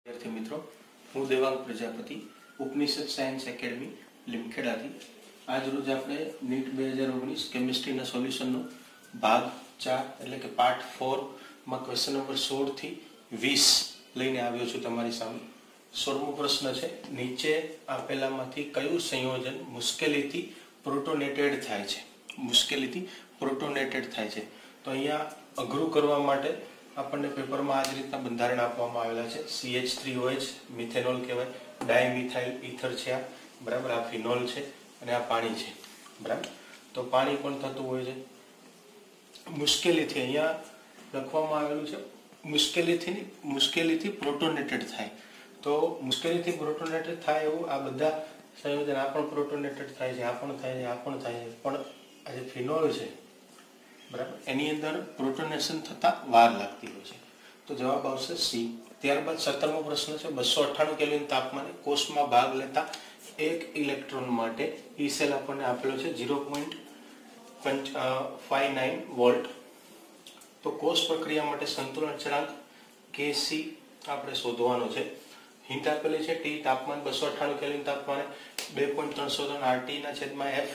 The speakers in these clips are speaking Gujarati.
विद्यार्थी मित्रों, हूँ देवांग प्रजापति उपनिषद सायन्स एकेडमी લીમખેડાથી આજ રોજ આપણે નીટ 2019 કેમિસ્ટ્રીના સોલ્યુશનનો ભાગ 4 એટલે કે પાર્ટ 4 માં ક્વેશ્ચન નંબર 16 થી 20 લઈને આવ્યો છું તમારી સામે। 16મો પ્રશ્ન છે, નીચે આપેલામાંથી કયું સંયોજન મુશ્કેલીથી પ્રોટોનેટેડ થાય છે? મુશ્કેલીથી પ્રોટોનેટેડ થાય છે તો અહીંયા અઘરું કરવા માટે આપણને પેપરમાં આ જ રીતના બંધારણ આપવામાં આવેલા છે। CH3OH મિથેનોલ કહેવાય, ડાયમિથાઇલ ઈથર છે આ, બરાબર, આ ફિનોલ છે અને આ પાણી છે, બરાબર। તો પાણી પણ થતું હોય છે મુશ્કેલીથી, અહીંયા લખવામાં આવેલું છે મુશ્કેલીથી પ્રોટોનેટેડ થાય। તો મુશ્કેલીથી પ્રોટોનેટેડ થાય એવું આ બધા સંયોજન, આ પણ પ્રોટોનેટેડ થાય છે, આ પણ થાય છે, આ પણ થાય છે, પણ આ જે ફિનોલ છે, બરાબર, એની અંદર પ્રોટોનેશન થતા વાર લાગતી હોય છે। તો જવાબ આવશે સી। ત્યારબાદ 17મો પ્રશ્ન છે, 298 કેલ્વિન તાપમાને કોષમાં ભાગ લેતા એક ઇલેક્ટ્રોન માટે ઈ સેલ આપણને આપેલો છે 0.59 વોલ્ટ। તો કોષ પ્રક્રિયા માટે સંતુલન અચળાંક Kc આપણે શોધવાનો છે। હિન્ટ આપેલી છે T તાપમાન 298 કેલ્વિન તાપમાને 2.303 RT ના છેદમાં F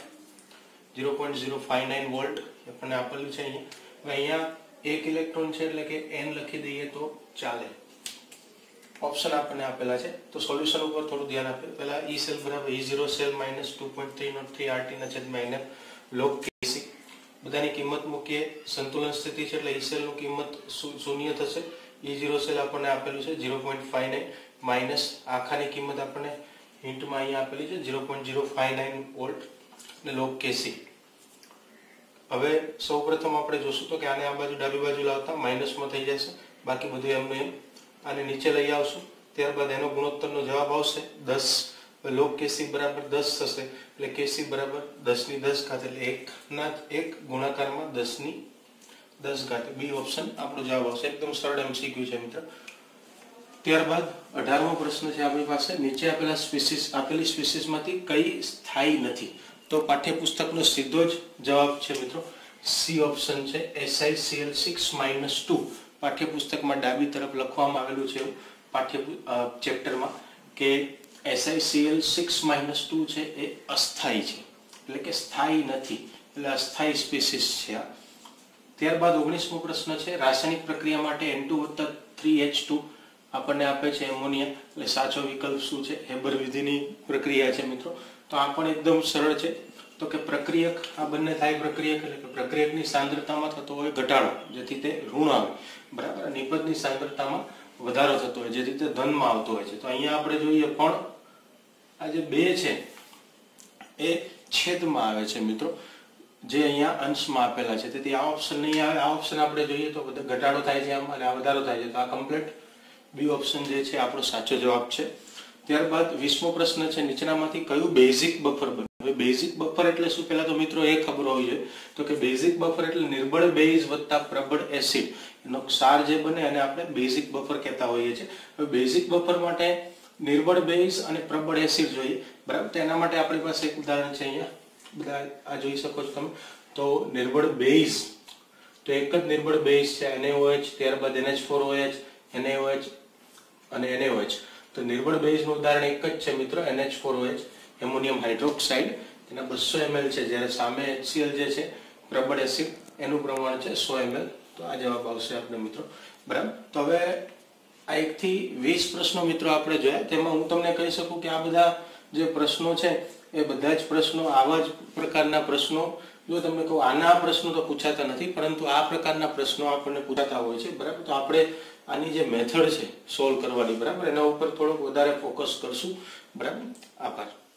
0.059 વોલ્ટ આપણને આપેલું છે। અહીંયા એક ઇલેક્ટ્રોન છે એટલે કે n લખી દઈએ તો ચાલે। ऑप्शन आपने आपेला है तो सोल्यूशन ऊपर थोड़ा ध्यान आपे। पहला ई सेल बराबर E0 सेल माइनस 2.303 RT ना छेद में NF log Kc बधानी किंमत मूकीए, संतुलन स्थिति छे એટલે ई सेल નું કિંમત શૂન્ય થશે। E0 સેલ આપણને આપેલું છે 0.59 માઈનસ આખાની કિંમત આપણને હિન્ટ માં અહીં આપેલી છે 0.059 વોલ્ટ ને log Kc। હવે સૌપ્રથમ આપણે જોશું તો કે આને આ બાજુ ડાબી બાજુ લાવતા માઈનસ માં થઈ જશે, બાકી બધું એમને આને નીચે લઈ આવશું। ત્યારબાદ એનો ગુણોત્તરનો જવાબ આવશે 10, log Kc બરાબર 10 થશે એટલે Kc બરાબર 10 ની 10 ઘાત એટલે 1 ના 1 ગુણાકારમાં 10 ની 10 ઘાત। બી ઓપ્શન આપણો જવાબ આવશે। એકદમ સરળ એમસીક્યુ છે મિત્ર। ત્યારબાદ 18મો પ્રશ્ન છે આપણી પાસે, નીચે આપેલી સ્પીસીસમાંથી કઈ સ્થાયી નથી? તો પાઠ્યપુસ્તકનો સીધો જ જવાબ છે મિત્રો, સી ઓપ્શન છે SiCl6-2। પાઠ્યપુસ્તકમાં ડાબી તરફ લખવામાં આવેલું છે ચેપ્ટરમાં કે SiCl6-2 છે એ અસ્થાયી છે, એટલે કે સ્થાયી નથી, એટલે અસ્થાયી સ્પીસીસ છે આ। ત્યારબાદ 19મો પ્રશ્ન છે, રાસાયણિક પ્રક્રિયા માટે N2+3H2 આપણને આપે છે એમોનિયા, એટલે સાચો વિકલ્પ શું છે? હેબર વિધિની પ્રક્રિયા છે મિત્રો। તો આ પણ એકદમ સરળ છે। તો કે પ્રક્રિયક, આ બંને થાય પ્રક્રિયક એટલે કે પ્રક્રિયકની સાંદ્રતામાં થતો હોય ઘટાડો જેથી તે ઋણ આવે, બરાબર, નિપજની સાંદ્રતામાં વધારો થતો હોય જેથી તે ધનમાં આવતો હોય છે। તો અહીંયા આપણે જોઈએ પણ આ જે બે છે એ છેદમાં આવે છે મિત્રો, જે અહીંયા અંશમાં આપેલા છે, તેથી આ ઓપ્શન નહીં આવે। આ ઓપ્શન આપણે જોઈએ તો ઘટાડો થાય છે આમાં અને આ વધારો થાય છે, તો આ કમ્પ્લીટ બી ઓપ્શન જે છે આપણો સાચો જવાબ છે। ત્યારબાદ 20મો પ્રશ્ન છે, નીચેનામાંથી કયું બેઝિક બફર બને? હવે બેઝિક બફર એટલે શું પહેલા તો મિત્રો એ ખબર હોવી જોઈએ તો કે બેઝિક બફર એટલે નિર્બળ બેઝ વત્તા પ્રબળ એસિડ એનો ક્ષાર જે બને અને આપણે બેઝિક બફર કહેતા હોઈએ છીએ। હવે બેઝિક બફર માટે નિર્બળ બેઝ અને પ્રબળ એસિડ જોઈએ, બરાબર। તો એના માટે આપણી પાસે એક ઉદાહરણ છે, અહીંયા બધા આ જોઈ શકો છો તમે। તો નિર્બળ બેઝ, તો એક જ નિર્બળ બેઝ છે NaOH, ત્યારબાદ NH4OH, NaOH અને NaOH। તો નિર્બળ બેઝનું ઉદાહરણ એક જ છે મિત્રો, NH4OH એમોનિયમ હાઇડ્રોક્સાઇડ, તેના 200 ml છે, જ્યારે સામે HCl જે છે પ્રબળ એસિડ એનું પ્રમાણ છે 100 ml। તો આ જવાબ આવશે આપણે મિત્રો, બરાબર। તો હવે આ 1 થી 20 પ્રશ્નો મિત્રો આપણે જોયા, તેમાં હું તમને કહી શકું કે આ બધા જે પ્રશ્નો છે એ બધા જ પ્રશ્નો આવા જ પ્રકારના પ્રશ્નો, જો તમને કહું આના પ્રશ્નો તો પૂછાતા નથી, પરંતુ આ પ્રકારના પ્રશ્નો આપણને પૂછાતા હોય છે, બરાબર। તો આપણે આની જે મેથડ છે સોલ્વ કરવાની, બરાબર, એના ઉપર થોડોક વધારે ફોકસ કરશું, બરાબર। આભાર।